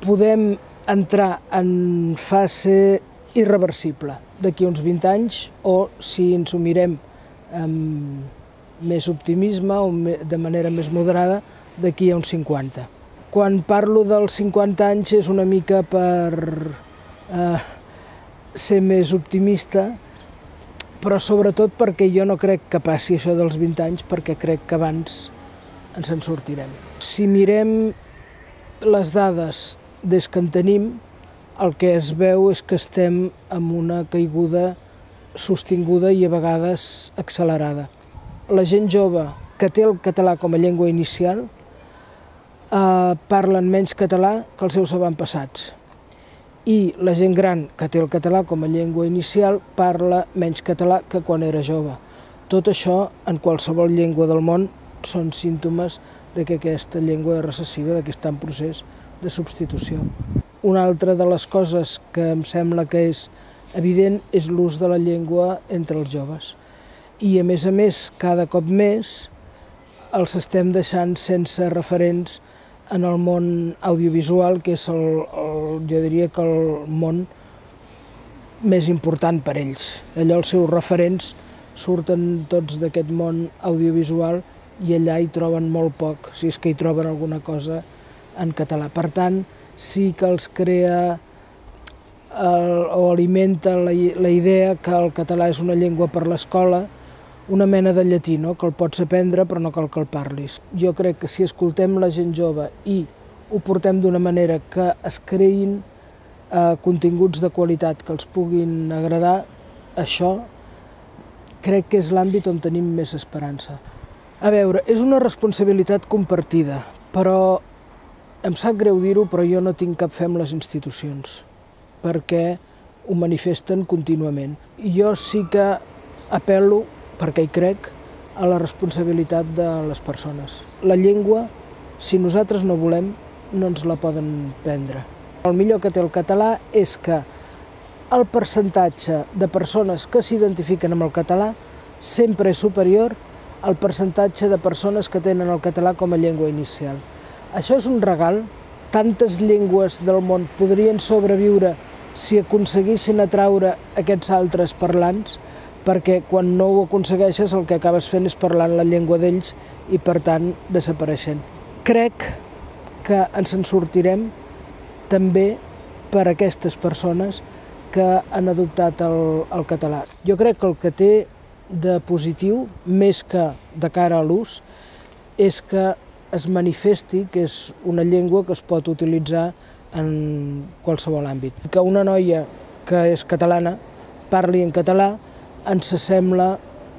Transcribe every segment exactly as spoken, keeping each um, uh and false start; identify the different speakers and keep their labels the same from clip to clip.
Speaker 1: podem entrar en fase irreversible d'aquí uns vint anys o, si ens ho mirem amb més optimisme o de manera més moderada, d'aquí a uns cinquanta. Quan parlo dels cinquanta anys és una mica per eh, ser més optimista, però sobretot perquè jo no crec que passi això dels vint anys, perquè crec que abans ens en sortirem. Si mirem les dades des que en tenim, el que es veu és que estem amb una caiguda sostinguda i a vegades accelerada. La gent jove que té el català com a llengua inicial eh, parlen menys català que els seus avantpassats. I la gent gran que té el català com a llengua inicial parla menys català que quan era jove. Tot això, en qualsevol llengua del món, són símptomes de que aquesta llengua és recessiva, que està en procés de substitució. Una altra de les coses que em sembla que és evident és l'ús de la llengua entre els joves. I, a més a més, cada cop més els estem deixant sense referents en el món audiovisual, que és el, el, jo diria que el món més important per ells. Allò, els seus referents surten tots d'aquest món audiovisual i allà hi troben molt poc, si és que hi troben alguna cosa en català. Per tant, sí que els crea el, o alimenta la, la idea que el català és una llengua per l'escola, una mena de llatí, no? Que el pots aprendre però no cal que el parlis. Jo crec que si escoltem la gent jove i ho portem d'una manera que es creïn eh, continguts de qualitat que els puguin agradar, això crec que és l'àmbit on tenim més esperança. A veure, és una responsabilitat compartida, però em sap greu dir-ho, però jo no tinc cap fe en les institucions, perquè ho manifesten contínuament. I jo sí que apel·lo, perquè hi crec, a la responsabilitat de les persones. La llengua, si nosaltres no volem, no ens la poden prendre. El millor que té el català és que el percentatge de persones que s'identifiquen amb el català sempre és superior al percentatge de persones que tenen el català com a llengua inicial. Això és un regal. Tantes llengües del món podrien sobreviure si aconseguissin atraure aquests altres parlants, perquè quan no ho aconsegueixes el que acabes fent és parlant la llengua d'ells i, per tant, desapareixent. Crec que ens en sortirem també per aquestes persones que han adoptat el, el català. Jo crec que el que té de positiu, més que de cara a l'ús, és que es manifesti que és una llengua que es pot utilitzar en qualsevol àmbit. Que una noia que és catalana parli en català ens sembla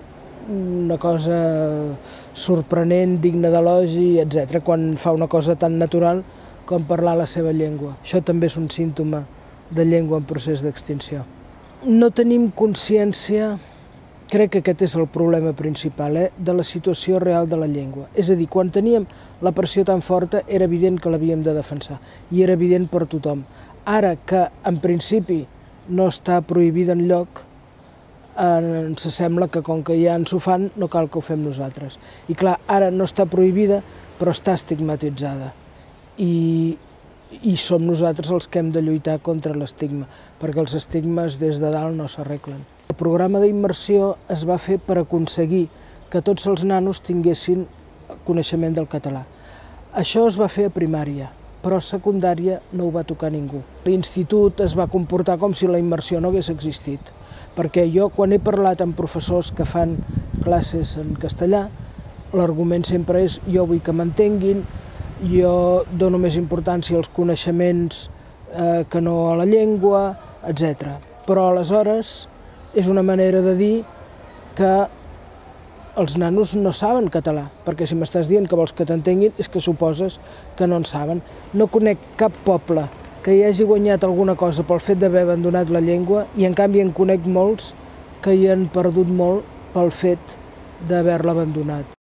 Speaker 1: una cosa sorprenent, digna d'elogi, etcètera, quan fa una cosa tan natural com parlar la seva llengua. Això també és un símptoma de llengua en procés d'extinció. No tenim consciència, crec que aquest és el problema principal, eh, de la situació real de la llengua. És a dir, quan teníem la pressió tan forta era evident que l'havíem de defensar i era evident per tothom. Ara que en principi no està prohibida enlloc, ens sembla que com que ja ens ho fan no cal que ho fem nosaltres. I clar, ara no està prohibida però està estigmatitzada i, i som nosaltres els que hem de lluitar contra l'estigma, perquè els estigmes des de dalt no s'arreglen. El programa d'immersió es va fer per aconseguir que tots els nanos tinguessin coneixement del català. Això es va fer a primària, però a secundària no ho va tocar ningú. L'institut es va comportar com si la immersió no hagués existit, perquè jo, quan he parlat amb professors que fan classes en castellà, l'argument sempre és jo vull que m'entenguin, jo dono més importància als coneixements eh, que no a la llengua, etcètera. Però aleshores és una manera de dir que els nanos no saben català, perquè si m'estàs dient que vols que t'entenguin és que suposes que no en saben. No conec cap poble que hi hagi guanyat alguna cosa pel fet d'haver abandonat la llengua i en canvi en conec molts que hi han perdut molt pel fet d'haver-la abandonat.